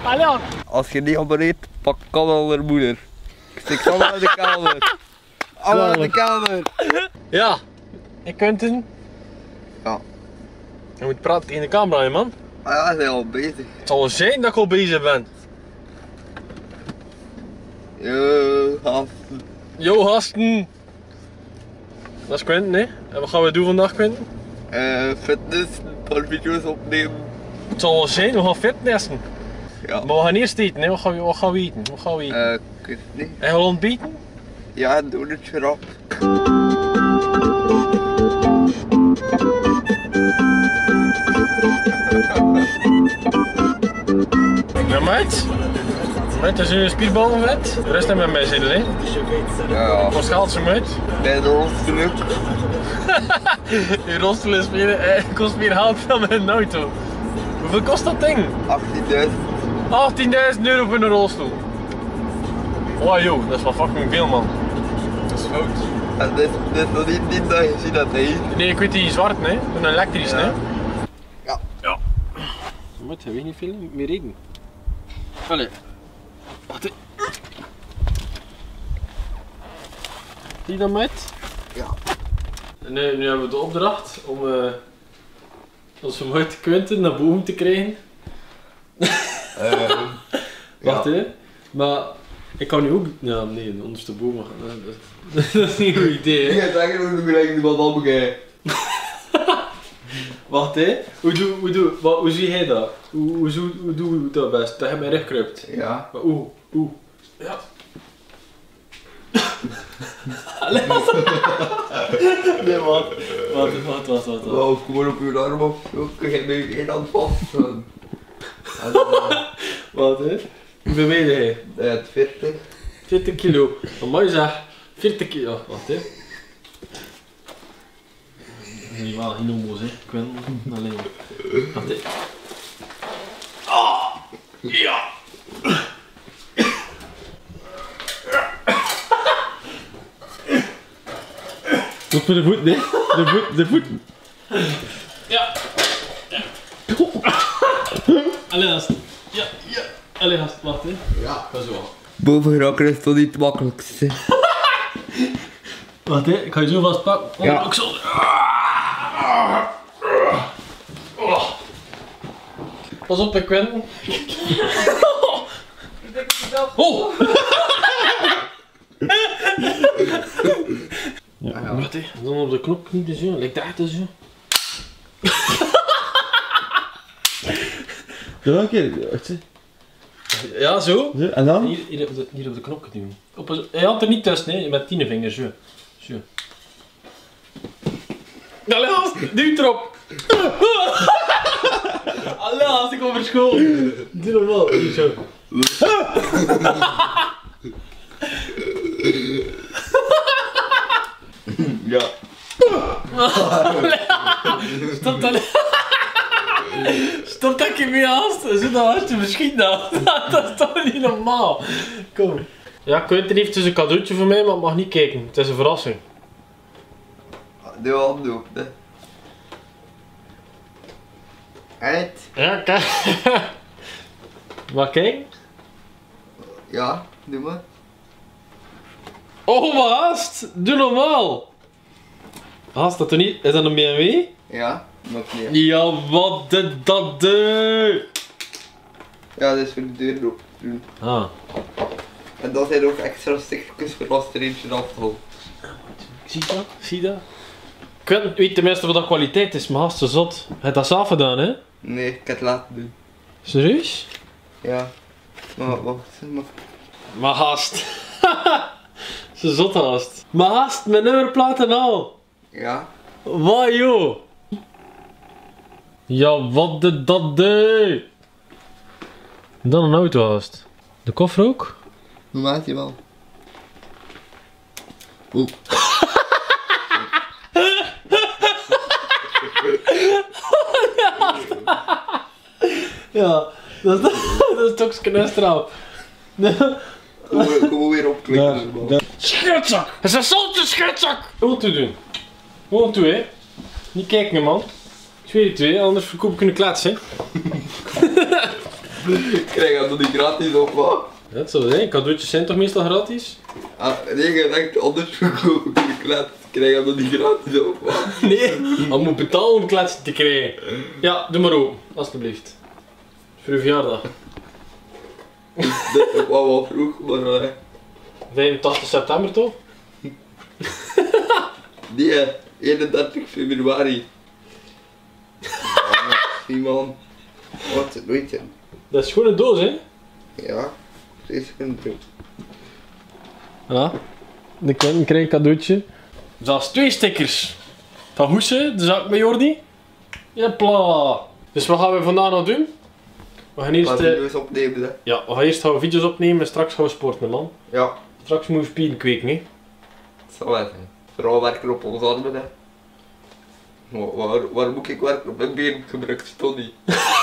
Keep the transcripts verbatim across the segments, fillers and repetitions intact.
Allee. Als je niet abonneert, pak Kan haar moeder. Ik stik allemaal uit de kamer. Allemaal uit de kamer. Ja. Ik kunt het. Ja. Je moet praten tegen de camera, hè, man. Ah ja, ze zijn al bezig. Het zal wel zijn dat ik al bezig ben. Yo, gasten. Yo, gasten. Dat is Quinten, hè. En wat gaan we doen vandaag, Quinten? Uh, fitness, een paar video's opnemen. Het zal wel zijn, we gaan fitnessen. Ja. Maar we gaan eerst eten, hè. Wat gaan we, wat gaan we eten? Wat gaan we eten? Uh, ik weet het niet. En gaan we ontbijten? Ja, een donutje rap. Ja, meid. Meid, dat is een spierballen vet. De rest hebben we met mij zitten, hè. Ja. Wat schaalt ze hem uit? Bij de rolstoel ook. Die rolstoel is meer, eh, kost meer geld dan mijn auto. Hoeveel kost dat ding? achttienduizend. achttienduizend euro voor een rolstoel. Wow, joh, dat is wel fucking veel, man. Dat is fout. En dit, dit is nog niet, niet dat je ziet dat hij. Nee, ik weet die zwart, hè. Een elektrisch, Ja. hè. Ja. Ja. Moet hij niet veel meer reden. Allee. Wacht, hè. Zie je dat, meid? Ja. En nu, nu hebben we de opdracht om uh, onze meid Quinten naar boven te krijgen. Uh, Wacht, ja. hè. Maar ik kan nu ook... Ja, nee, de onderste boom gaan. Dat, dat is niet een goed idee, hè. Ik ga zeggen hoe ik eigenlijk wat al begrijp. Wacht, hè. Hoe, doe, hoe, doe, wat, hoe zie jij dat? Hoe, hoe, hoe, hoe doe je dat best? Dat je mij recht kruipt. Ja. Maar oeh, oeh. Ja. Allee, wat? Nee, wat? Wat, wat, wat, wat, wat? Wow, gewoon op je arm of zo. Ik heb nu één hand vast. En, uh, Wat, hè? Hoeveel weeg jij? uh, veertig. veertig kilo. Amai zeg. veertig kilo. Wacht, hè. Nee, wel, geen homo's, hè. Ik ben alleen. Wacht, hè. Ah! Ja! Wat voor de voeten, hè? De voeten, de voeten. Ja. Ja. Allee, gast. Ja, ja. Allee, gast, wacht, hè. Ja. Ga zo aan. Boven geraken is toch niet het makkelijkste. Wacht, hè. Ik ga je zo vast pakken. Ja. Ik zal... Pas op, ik Quinten. Oh! Ja, wacht, hè. Dan op de knop kniepen zo, lijkt dat echt zo. Zo een keer, wacht eens. Ja, zo. Zo, en dan? Hier, hier, op de, hier op de knop duwen. Op een, hij had er niet tussen, hè, met tien vingers, zo. Zo. Allee, haast, duw erop. Allee, haast, ik kom voor school. Doe normaal, hier zo. Ja. Stop dat. Stop dat je mee haast. Zo dat hartje misschien dat. Dat is toch niet normaal. Kom. Ja, Quinten heeft dus een cadeautje voor mij, maar het mag niet kijken. Het is een verrassing. Doe hand op, hè. Uit. Ja, kijk. Maar kijk. Ja, doe maar. Oh, maar haast. Doe normaal. Haast, dat er niet. Is dat een B M W? Ja, nog niet. Ja, wat de dat de. Ja, dat is voor de deur open te doen. Ah. En dat zijn ook extra stukjes voor als er eentje afvalt. Zie je dat? Zie je dat? Quinten weet tenminste wat dat kwaliteit is, maar haast zo zot. Hij heeft dat zelf gedaan, hè? Nee, ik heb het laten doen. Serieus? Ja. Maar wacht, maar... Maar haast. Ze zot haast. Maar haast, mijn nummerplaat en al. Ja. Wat joh? Ja, wat de dat de. Dan een auto haast. De koffer ook? Hoe maakt hij wel? Oeh. Ja, dat is, dat is toch knustraal. Kom, kom weer opklikken. Schutzak! Het is een zolte schutzak! Gewoon toe doen. Gewoon toe, hè. Niet kijken, man. Ik zweer het weer, anders verkoop ik een klets, hè. Ik krijg dat nog niet gratis of wat? Ja, dat zou zijn. Cadeautjes zijn toch meestal gratis? Ah, nee, je denkt anders verkopen voor de klets. Ik krijg dat nog niet gratis of wat? Nee, maar je moet betalen om kletsen te krijgen. Ja, doe maar open, alstublieft. Voor uw verjaardag. Dat is wel wel vroeg, maar... Uh, vijfentachtig september toch? nee, eenendertig februari. Zie man. Wat het weet je? Dat is gewoon een doos, hè? Ja, precies een droom. Ja. De kinderen krijgen een cadeautje. Zelfs twee stickers. Van Hoese, de zaak met Jordi. Jepla. Dus wat gaan we vandaag nog doen? We gaan eerst... Gaan Uh, video's opnemen, hè? ja, we gaan eerst gaan we video's opnemen en straks gaan we sporten, man. Ja, Straks moeten we spieren kweken, hè. dat zal wel zijn. Vooral werken op ons armen, hè. Waar, waar, waar moet ik werken? Op mijn been gebruikt Tony.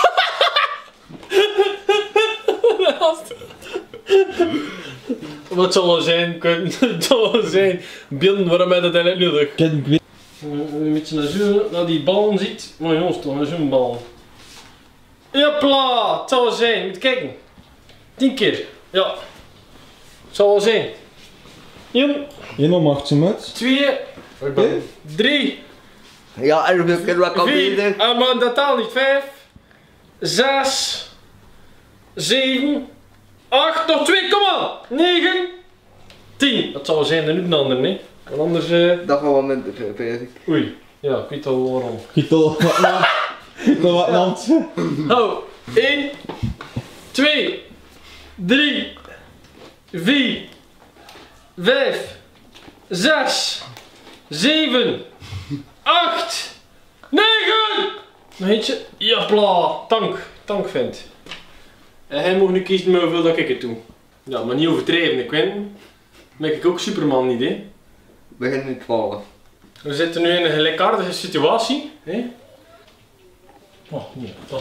Wat zal er zijn? Het zal er zijn. Beelden waarom hij dat eigenlijk nodig. Ken ik weet. Een beetje naar zo, naar die ballen ziet. Maar jongens, toch, naar zo'n bal. Jepla, het zal wel zijn. Moet kijken. Tien keer. Ja. Het zal wel zijn. Eén, Je nog macht ze met. twee, drie, Ja, en hoeveel keer wat kan vier. bezig? Ah, maar dat taal niet. Vijf, zes, zeven, acht, nog twee, kom aan. Negen, tien. Dat zal wel zijn, en nu een ander, nee. Want anders, eh... Dat gaat wel minder zijn, vrees ik. Oei. Ja, ik weet al waarom. Gietel wat na. Gietel wat land. Hou. één, twee, drie, vier, vijf, zes, zeven, acht, negen! Nog eentje. Jepla. Tank. Tank vindt. En hij mag nu kiezen met hoeveel dat ik het doe. Ja, maar niet overdrijven, ik weet. Ben ik ook Superman niet, hè? Begin nu twaalf. We zitten nu in een gelijkaardige situatie. Hè? Oh, nee, dat.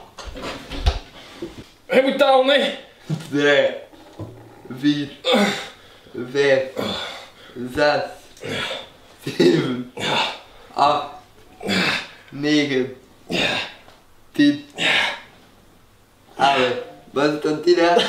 Hij moet talen, nee. drie, vier, vijf, zes, zeven, acht, negen, tien, elf. Wat is het dan tien, hè?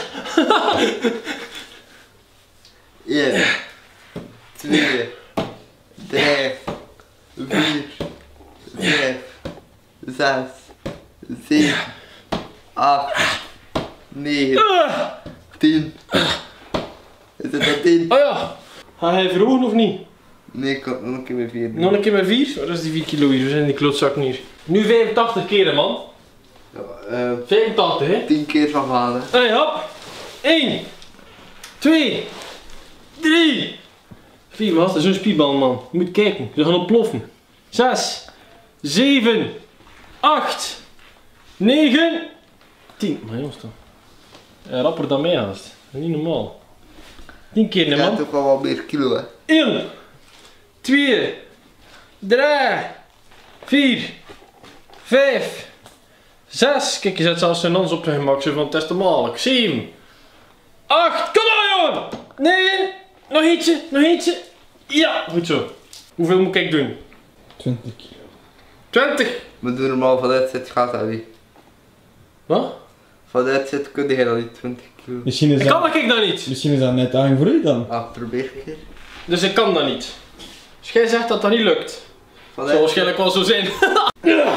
één, twee, drie, vier, vijf, zes, zeven, acht, negen, tien. Is het dan tien? Oh ja. Ga hij verhogen of niet? Nee, ik kan nog een keer met vier doen. Nog een keer met vier? Wat is die vier kilo hier? We zijn die klootzakken hier. Nu vijfentachtig keren, man. Ja, eh, vijfentachtig, hè? tien keer van gaan, hè. Hey, hop. één, twee, drie, vier. Wat? Dat is zo'n spierbal, man. Je moet kijken. Ze gaan ontploffen. zes, zeven, acht, negen, tien. Maar jongens, toch. Ja, rapper dan mij, haast. Dat is niet normaal. tien keer, Je hè, hebt man. toch wel wat meer kilo, hè. één, twee, drie, vier, vijf, zes. Kijk, je zet zelfs zijn hand op zijn gemak, zo van het is te makkelijk. zeven, acht, kom maar jongen! negen, nog eentje, nog eentje. Ja, goed zo. Hoeveel moet ik doen? twintig kilo. twintig. We doen normaal van dit zit gaat dat niet. Wat? Van dit zit kun je dan niet twintig kilo. Misschien is Ik kan dat, dat ik dat niet. misschien is dat net aan voor u dan. Ah, probeer een keer. Dus ik kan dat niet. Dus jij zegt dat dat niet lukt. Van Dat dit zal waarschijnlijk wel zo zijn. Ja.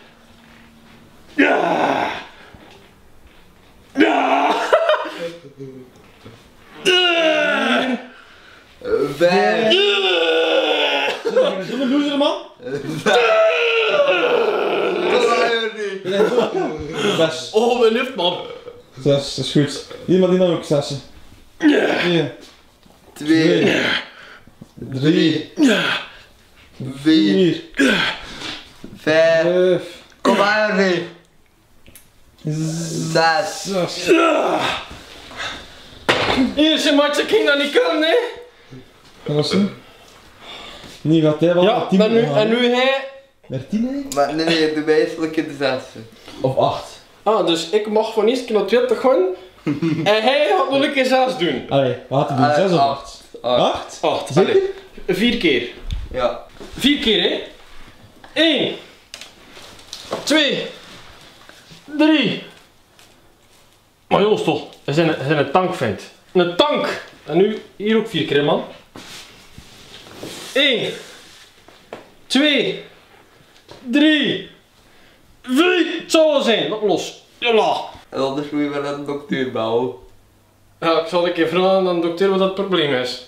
Ja. Ja. vijf, Zullen we loser, man? Zes. Oh, mijn lucht, man. Zes, dat is goed. Iemand die dan ook zessen. één, twee, drie, vier, vier, vijf, vijf, kom maar weer. Zes, zes. Eerste match, ik ging dat niet kunnen, hè? Dat was het. Nu gaat hij wel Ja, naar tien en nu, gaan. en nu hij... Naar tien, hè? maar nee, nee, doe mij eens een keer de zesde. Of acht. Ah, dus ik mag van eerst keer naar twintig gaan. En hij gaat nog een keer zes doen. Allee, wat had hij doen? Ah, Zes of acht. acht? Acht. Acht? Acht. Zeker? Allee. Vier keer. Ja. Vier keer, hè? één, twee, drie, Maar jongens toch, we zijn, we zijn een tank vindt. Een tank! En nu hier ook vier keer man. één, twee, drie, vier. Het zou wel zijn, laat los. Jalla. En anders moet je wel een dokter bouwen. Ja, ik zal een keer vragen aan de dokter wat het probleem is.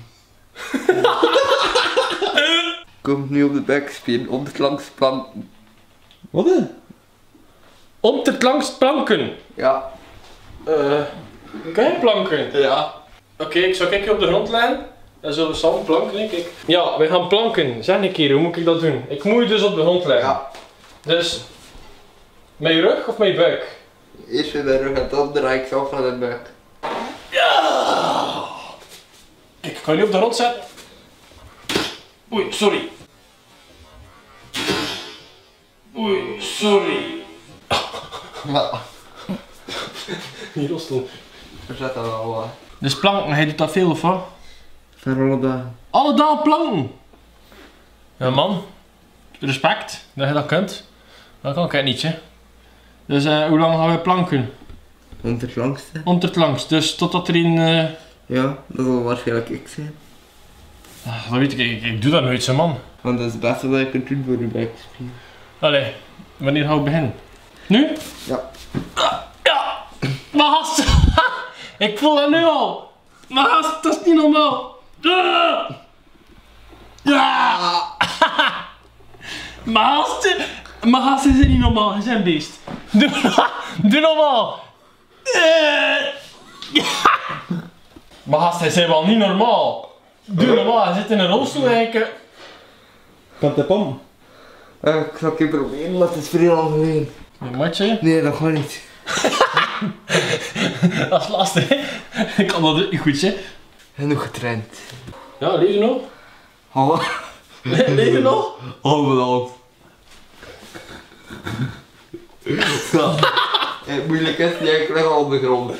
Komt nu op de backspin, om het langs planken. Wat hè? Om het langs planken. Ja. Eh, kan je planken? Ja. Oké, okay, ik zal kijken op de grond leggen. Dan zullen we samen planken, denk ik. Ja, we gaan planken. Zeg een keer, hoe moet ik dat doen? Ik moet je dus op de grond leggen. Ja. Dus, met je rug of met je buik? Eerst in de rug en dan draai ik zelf naar de buik. Ja! Kijk, ik kan je nu op de grond zetten. Oei, sorry. Oei, sorry. Ja. Hier rostel. Er zit er wel wat. Dus planken, hij doet dat veel of wat? Verrollen dagen. Alle dagen planken! Ja man, respect dat je dat kunt. Dat kan ik niet hè. Dus uh, hoe lang gaan we planken? Om het langste. Om het langs, dus totdat er een... Uh... Ja, dat zal waarschijnlijk ik zijn. Ah, dat weet ik, ik, ik doe dat nooit zo man. Want dat is het beste wat je kunt doen voor je backspin. Allee, wanneer gaan we beginnen? Nu? Ja. Uh, ja! Maar gast! Ik voel dat nu al! Maar gast, dat is niet normaal! Uh. Ja! Maar gast, maar gast, is niet normaal, hij is een beest. Doe, doe normaal! Uh. Maar gast, hij is wel niet normaal. Doe normaal, hij zit in een rolstoel eigenlijk. Kan het pompen? Uh, ik zal het een keer proberen, maar het is vrij lang geleden. Een matje? Nee, dat gaat niet. Dat is lastig hè? Ik kan dat niet goed hè? Genoeg getraind. Ja, leef je nog? Hallo. Leef je nog? Hallo. Ja. Het moeilijk is niet, ik lig al op de grond.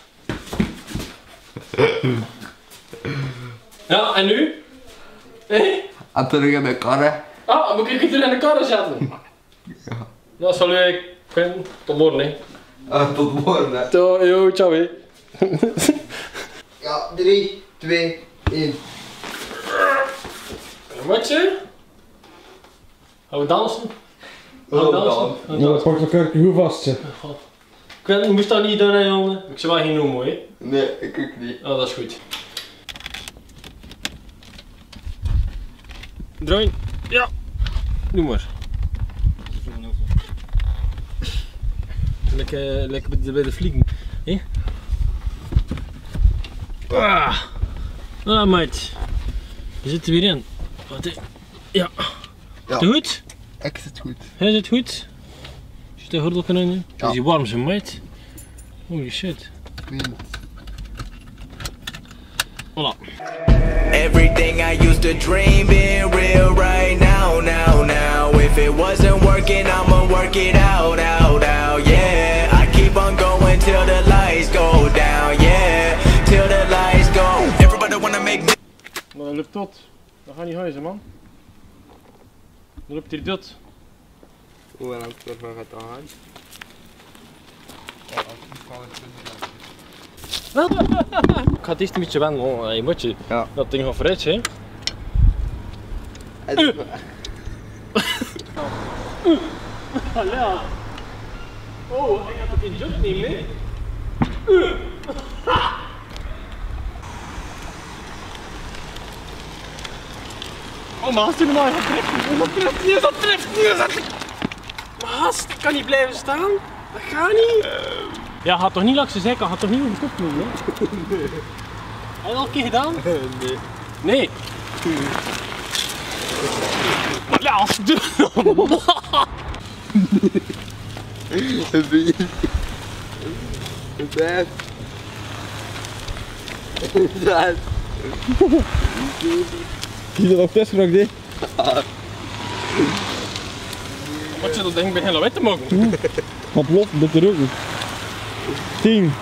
Ja, en nu? Hé? En terug in mijn karren. Ah, moet ik je terug in de karren zetten? Ja. Nou, salut, ik ben tot morgen hè. Uh, tot morgen hè. Ciao, yo, ciao hè. Ja, drie, twee, één. Wat je? Gaan we dansen? Gaan we dansen? Gaan we Ja, dat dansen? pakt elkaar goed vast hè. Ik weet, je moest dat niet doen hè jongen. Ik zou wel geen noemen hè. Nee, ik ook niet. Oh, dat is goed. Draaien. Ja. Doe maar. Lekker, lekker bij de, bij de vliegen. Hé? Ah. Ah, meid. Je zit er weer in. Wat is... Ja. Ja. Zit het goed? Ik zit goed. Hij zit goed? Zit de gordel kunnen nu? Ja. Is die warm zo, meid? Holy shit. Ik weet niet. Voilà. Everything I used to dream being real right now, now, now. If it wasn't working, I'ma work it out, out, out, yeah. I keep on going till the lights go down, yeah. Till the lights go. Everybody wanna make me. Maar dat loopt tot. Dat gaat niet huizen, man. Dat loopt hier tot. Hoe lang het ervan gaat aan? Ik ga het eerst een beetje wennen, hoor. Hey, moet je. Ja. Dat ding gaat vooruit, hè. En... Ja. Oh, ik had het in jump nemen, hè. Oh, maar als je normaal gaat driften, dat drift, nu is dat drift, nu is dat... Maar gast, ik kan niet blijven staan. Dat gaat niet. Ja, gaat toch niet langs de zijkant, gaat toch niet over de kop doen, hè? Nee. Heb je dat al een keer gedaan? Nee. Nee. Maar ja, als doe normaal. Een beetje. Vijf. Zes. Zie je dat ook test hè? Wat je dat ding beginnen wit te maken? Gaat los, dat er ook niet. tien.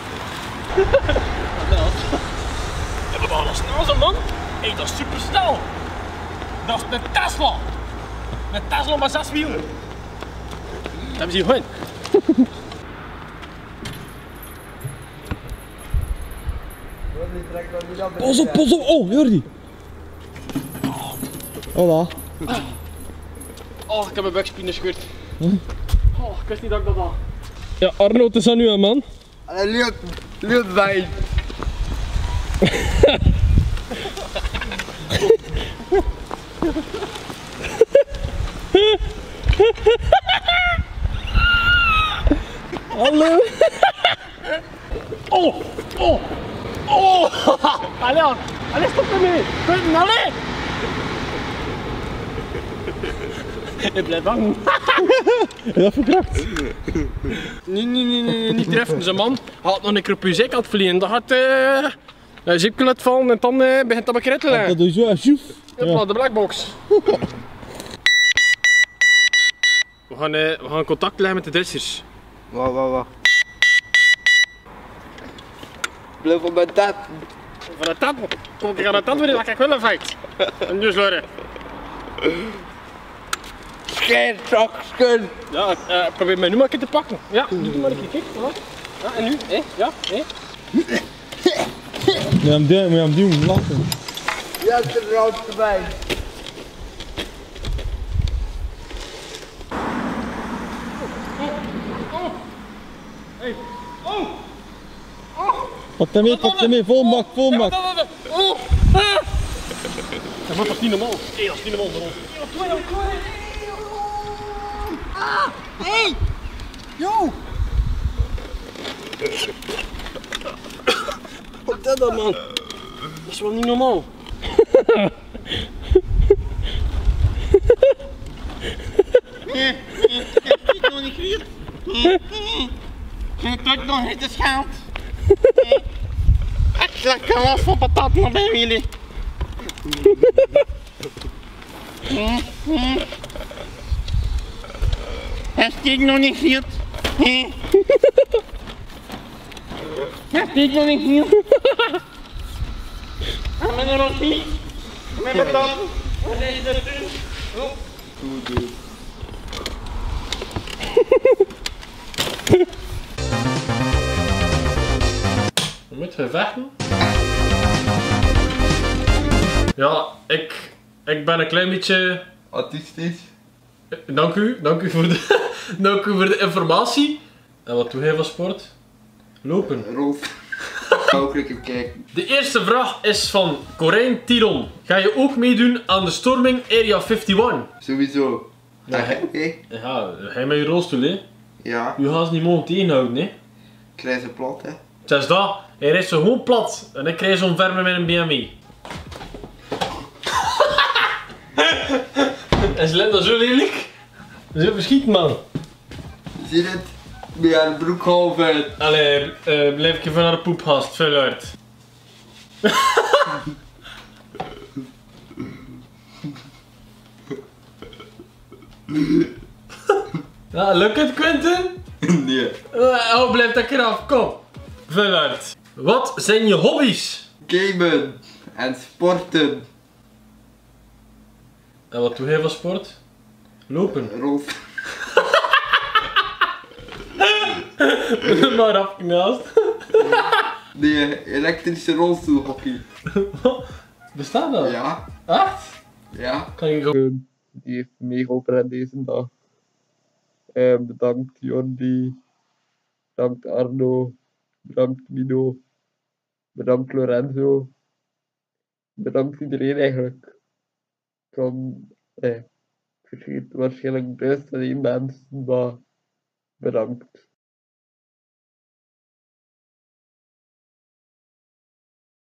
Ja, maar dat is snel zo, man. Hé, hey, dat is super snel. Dat is een Tesla. Een Tesla met zes wielen. Dat hebben ze hier gewoon. Pas op, pas op. Oh, Jordi. Hola. Oh, ik heb mijn bekspinnen gescheurd. Oh, ik wist niet dat ik dat had. Ja, Arno, het is aan u, man. Allee, leuk, leuk wijn. Hallo. Oh, oh, oh. Allee, allee, stop ermee. Quentin, allee. Ik blijf hangen. Dat verkracht. Nee, nee, nee, nee, niet treffen, ze man. Hij had nog een keer op je zijkant vliegen. Dat gaat uh, een zipje laten vallen en dan uh, begint dat bekrittelen. Dat doe je zo, hè, sjoef. Ja, de blackbox. We gaan, uh, we gaan contact leggen met de dressers. Wacht, wacht, wacht. Blijf op mijn tat. Van de tand. Kom ik aan de tand weer, dat ik wel een fight. En nu sleuren. Scheertoksen. Ja, uh, probeer mij nu maar een keer te pakken. Ja, doe maar een keer, kijk. Voilà. Ja, en nu? Hé? Ja? Hé? Moet je hem doen, moet je hem doen, lachen. Ja, het is de roodste wijn. Hé! Oh! Pak hem mee, pak hem mee, vol bak, vol bak. Oh! Dat is niet normaal. Hé, dat is niet normaal. Ah! Hey! Yo! Wat is dat dan, man? Dat is wel niet normaal. Je ziet nog niet hier. Je trekt nog niet de schaamd. Ik lekker was van patat naar bij jullie. Hij steekt nog niet hier. Hij steekt nog niet hier. En met een rostie. Met patat. Wat is dat doen? Moet je vechten? Ja, ik, ik ben een klein beetje... Autistisch. Dank u, dank u voor de, dank u voor de informatie. En wat doe jij van sport? Lopen. Rolf. Ga ook lekker kijken. De eerste vraag is van Corijn Tiron. Ga je ook meedoen aan de storming Area eenenvijftig? Sowieso. Ja, Ja, hè? oké. Ja, hij met je rolstoel, hè. Ja, U gaat ze niet mogen tegenhouden, hè. ik krijg ze plat, hè. Het is dat, hij rijdt zo gewoon plat en ik krijg zo'n verme met een B M W. Is Linda zo lelijk? Zo verschieten, man. Zie je het? Bij haar broek half uit. Allee, uh, blijf je van haar poephast, veel uit. Ja, lukt het, Quentin? Nee. Uh, oh, blijf dat keer af, kom. Veel uit. Wat zijn je hobby's? Gamen. En sporten. En wat doe jij van sport? Lopen. Rolf. Maar afknaast. Nee, elektrische rolstoelhockey. Bestaat dat? Ja. Echt? Ja. Kan je zo... Die heeft meegeholpen aan deze dag. Eh, bedankt Jordi. Bedankt Arno. Bedankt Mino. Bedankt Lorenzo. Bedankt iedereen eigenlijk. Ik kan... Eh, ik vergeet waarschijnlijk duizend en één mensen, maar bedankt.